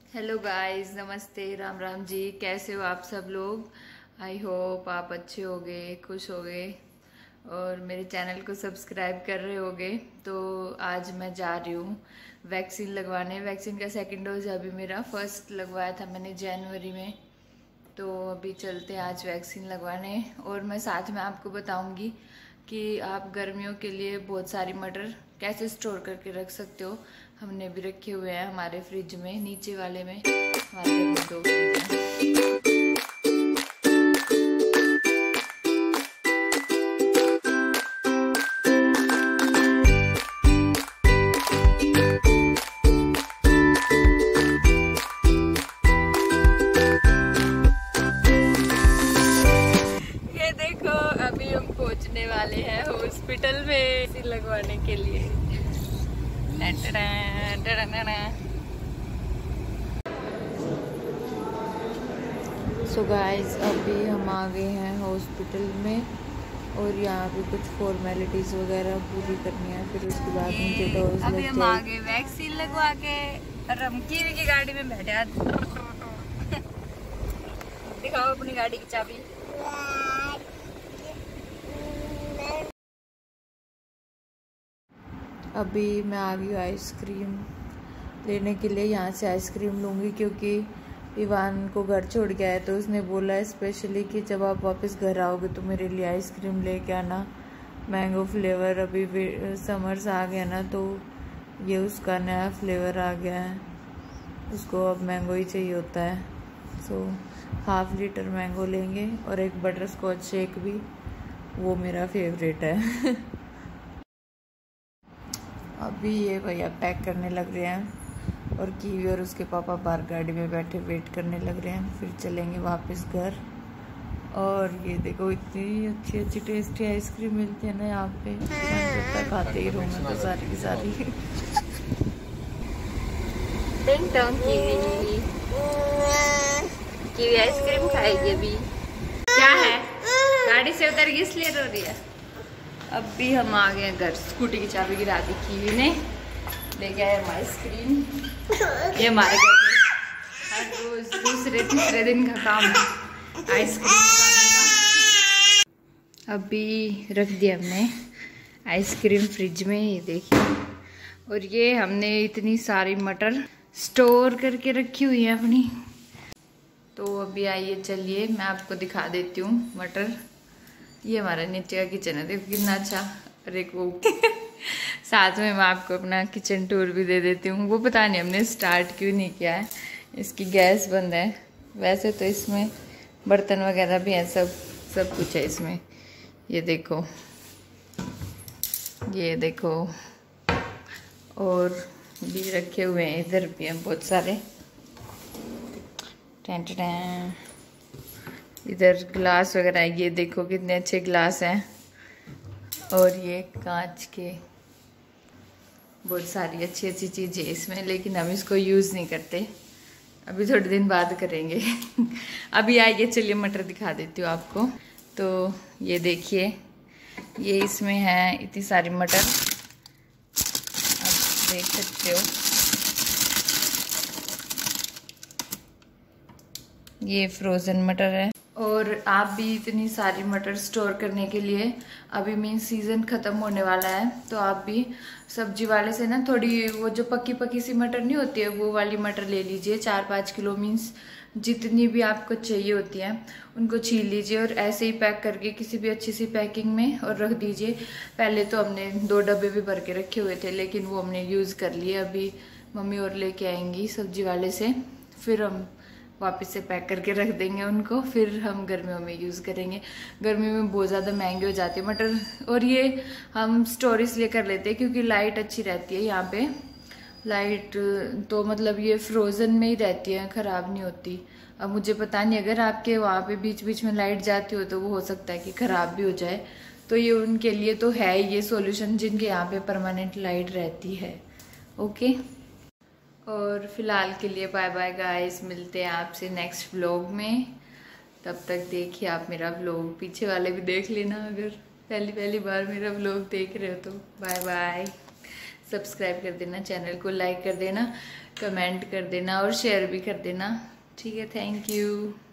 Hello guys, नमस्ते, राम राम जी। कैसे हो आप सब लोग? आई होप आप अच्छे होगे, खुश होगे और मेरे चैनल को सब्सक्राइब कर रहे होगे। तो आज मैं जा रही हूँ वैक्सीन लगवाने। वैक्सीन का सेकंड डोज है अभी मेरा, फर्स्ट लगवाया था मैंने जनवरी में। तो अभी चलते हैं आज वैक्सीन लगवाने। और मैं साथ में आपको बताऊंगी कि आप गर्मियों के लिए बहुत सारी मटर कैसे स्टोर करके रख सकते हो। हमने भी रखे हुए हैं हमारे फ्रिज में, नीचे वाले में। हमारे घर में 2 फ्रिज हैं। ये देखो, अभी हम पहुंचने वाले हैं हॉस्पिटल में वैक्सीन लगवाने के लिए। सो गाइस, अभी हम आ गए हैं हॉस्पिटल में और यहाँ पे कुछ फॉर्मेलिटीज वगैरह पूरी करनी है, फिर उसके बाद उनके डोज अभी लग हम आ जाएगी। गए वैक्सीन लगवा के और हम कीवी की गाड़ी में बैठे। दिखाओ अपनी गाड़ी की चाबी। अभी मैं आ गई आइसक्रीम लेने के लिए। यहाँ से आइसक्रीम लूँगी क्योंकि इवान को घर छोड़ के आया, तो उसने बोला है स्पेशली कि जब आप वापस घर आओगे तो मेरे लिए आइसक्रीम लेके आना, मैंगो फ्लेवर। अभी समर्स आ गया ना, तो ये उसका नया फ्लेवर आ गया है, उसको अब मैंगो ही चाहिए होता है। सो हाफ लीटर मैंगो लेंगे और एक बटर स्कॉच शेक भी, वो मेरा फेवरेट है। अभी ये भैया पैक करने लग रहे हैं और कीवी और उसके पापा बाहर गाड़ी में बैठे वेट करने लग रहे हैं। फिर चलेंगे वापस घर। और ये देखो, इतनी अच्छी अच्छी टेस्टी आइसक्रीम मिलती है ना यहाँ पे, मन करता है खाते ही रहूँ मैं तो सारी की सारी। टिंग टोंग कीवी कीवी आइसक्रीम खाएगी अभी। क्या है, गाड़ी से उतर गई इसलिए रो रही है। अभी हम आ गए घर। स्कूटी की चाबी गिरा दी कीवी ने, लेके आए हम आइसक्रीम। ये हमारे घर में हर रोज दूसरे तीसरे दिन का काम है आइसक्रीम खाने का। अभी रख दिया हमने आइसक्रीम फ्रिज में, ये देखिए। और ये हमने इतनी सारी मटर स्टोर करके रखी हुई है अपनी। तो अभी आइए, चलिए मैं आपको दिखा देती हूँ मटर। ये हमारा नीचे का किचन है, देखो कितना अच्छा। और एक वो साथ में मैं आपको अपना किचन टूर भी दे देती हूँ। वो पता नहीं हमने स्टार्ट क्यों नहीं किया है, इसकी गैस बंद है। वैसे तो इसमें बर्तन वगैरह भी हैं, सब कुछ है इसमें। ये देखो, ये देखो। और भी रखे हुए हैं, इधर भी हैं बहुत सारे। टें इधर ग्लास वगैरह है, ये देखो कितने अच्छे ग्लास हैं। और ये कांच के बहुत सारी अच्छी अच्छी चीज़ें इसमें, लेकिन हम इसको यूज़ नहीं करते, अभी थोड़े दिन बाद करेंगे। अभी आइए, चलिए मटर दिखा देती हूँ आपको। तो ये देखिए, ये इसमें है इतनी सारी मटर, आप देख सकते हो। ये फ्रोज़न मटर है। और आप भी इतनी सारी मटर स्टोर करने के लिए, अभी मीन सीज़न ख़त्म होने वाला है, तो आप भी सब्जी वाले से ना थोड़ी वो जो पकी पकी सी मटर नहीं होती है, वो वाली मटर ले लीजिए। 4-5 किलो मीन्स जितनी भी आपको चाहिए होती है उनको छील लीजिए और ऐसे ही पैक करके किसी भी अच्छी सी पैकिंग में और रख दीजिए। पहले तो हमने 2 डब्बे भी भर के रखे हुए थे, लेकिन वो हमने यूज़ कर लिए। अभी मम्मी और लेके आएंगी सब्जी वाले से, फिर हम वापस से पैक करके रख देंगे उनको, फिर हम गर्मियों में यूज़ करेंगे। गर्मियों में बहुत ज़्यादा महंगे हो जाते हैं मटर। और ये हम स्टोर इसलिए कर लेते हैं क्योंकि लाइट अच्छी रहती है यहाँ पे। लाइट तो मतलब ये फ्रोज़न में ही रहती है, ख़राब नहीं होती। अब मुझे पता नहीं, अगर आपके वहाँ पे बीच बीच में लाइट जाती हो तो वो हो सकता है कि ख़राब भी हो जाए। तो ये उनके लिए तो है ये सॉल्यूशन, जिनके यहाँ पे परमानेंट लाइट रहती है। ओके, और फिलहाल के लिए बाय बाय गाइस, मिलते हैं आपसे नेक्स्ट व्लॉग में। तब तक देखिए आप मेरा व्लॉग, पीछे वाले भी देख लेना अगर पहली बार मेरा व्लॉग देख रहे हो तो। बाय बाय, सब्सक्राइब कर देना, चैनल को लाइक कर देना, कमेंट कर देना और शेयर भी कर देना। ठीक है, थैंक यू।